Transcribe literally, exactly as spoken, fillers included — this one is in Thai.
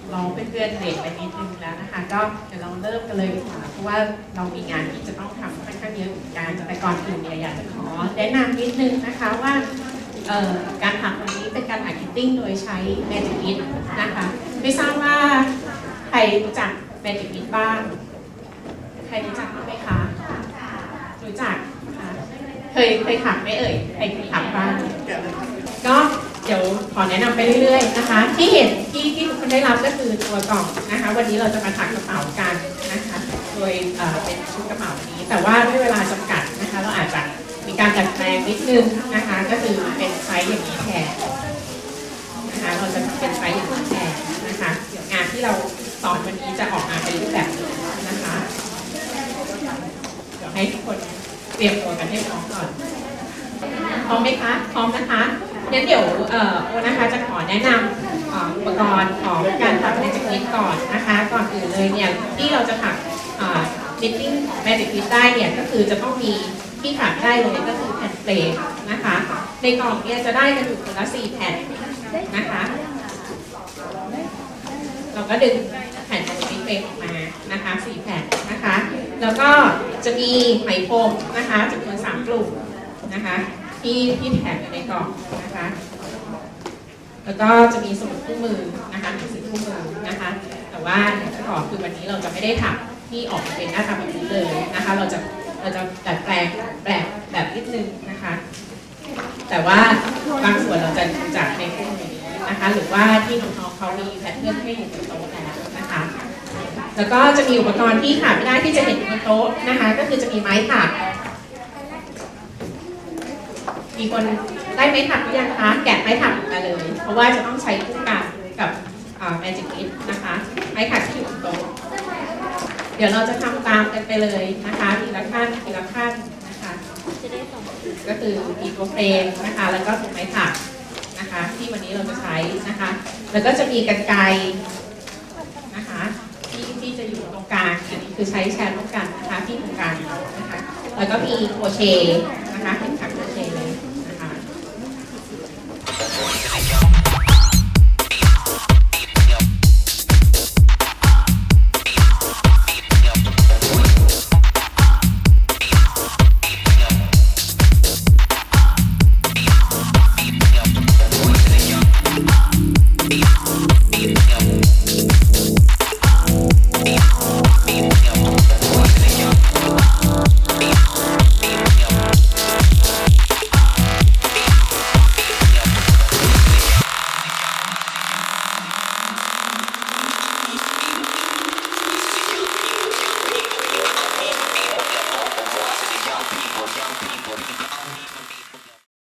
รอเพื่อนๆเด็กไปนิดนึงแล้วนะคะก็เดี๋ยวเราเริ่มกันเลยดีกว่าเพราะว่าเรามีงานที่จะต้องทำค่อนข้างเยอะเหมือนกันแต่ก่อนอื่นเนี่ยอยากจะขอแนะนำนิดนึงนะคะว่าการทำวันนี้เป็นการถ่ายคิตติ้งโดยใช้ Magic Ink นะคะไม่ทราบว่าใครรู้จัก Magic Ink บ้างใครรู้จักบ้างไหมคะรู้จักค่ะเคยเคยถักไหมเอ่ยใครเคยถักบ้างก็เดี๋ยวขอแนะนำไปเรื่อยๆนะคะที่เห็นที่ที่ทุกคนได้รับก็คือตัวกล่องนะคะวันนี้เราจะมาถักกระเป๋ากันนะคะโดยเป็นชุดกระเป๋านี้แต่ว่าด้วยเวลาจำกัดนะคะเราอาจจะมีการดัดแปลงนิดนึงนะคะก็คือเป็นไซส์อย่างนี้แทนนะคะเราจะเป็นไซส์อย่างนี้แทนนะคะเดี๋ยวงานที่เราสอนวันนี้จะออกมาเป็นรูปแบบนี้นะคะเดี๋ยวให้ทุกคนเตรียมตัวกันให้พร้อมก่อนพร้อมไหมคะพร้อมนะคะงั้นเดี๋ยวโอนะคะจะขอแนะนำอุปกรณ์ของการถัก Magic Ink ก่อนนะคะก่อนอื่นเลยเนี่ยที่เราจะถัก Knitting ของ Magic Ink ได้เนี่ยก็คือจะต้องมีที่ถักได้เลยก็คือแผ่นเฟรมนะคะในกล่องเนี่ยจะได้กันอยู่คนละสี่แผ่นนะคะเราก็ดึงแผ่น Magic Ink เฟรมออกมานะคะสี่แผ่นนะคะแล้วก็จะมีไหมพรมนะคะจำนวนสามกลุ่มนะคะที่ที่แถมอยู่ในกล่องนะคะแล้วก็จะมีสมุดคู่มือนะคะหนังสือคู่มือนะคะแต่ว่าอย่างที่บอกคือวันนี้เราจะไม่ได้ถักที่ออกมาเป็นหน้าตาแบบนี้เลยนะคะเราจะเราจะดัดแปลงแบบแบบนิดนึงนะคะแต่ว่าบางส่วนเราจะดูจากในคู่มือนี้นะคะหรือว่าที่น้องๆเขามีแพทเทิร์นให้อยู่บนโต๊ะแล้วนะคะแล้วก็จะมีอุปกรณ์ที่ขาดไม่ได้ที่จะเห็นบนโต๊ะนะคะก็คือจะมีไม้ถักมีคนได้ไม้ถักหรือยังคะแกะไม้ถักมาเลยเพราะว่าจะต้องใช้คู่กันกับ Magic Ink นะคะไม้ถักที่อยู่บนโต๊ะเดี๋ยวเราจะทำตามกันไปเลยนะคะทีละขั้นทีละขั้นนะคะก็คือมีตัวเฟรมนะคะแล้วก็ตัวไม้ถักนะคะที่วันนี้เราจะใช้นะคะแล้วก็จะมีกรรไกรนะคะที่ที่จะอยู่ตรงกลางอันนี้คือใช้แชร์ร่วมกันนะคะที่ตรงกลางนะคะแล้วก็มีโครเชต์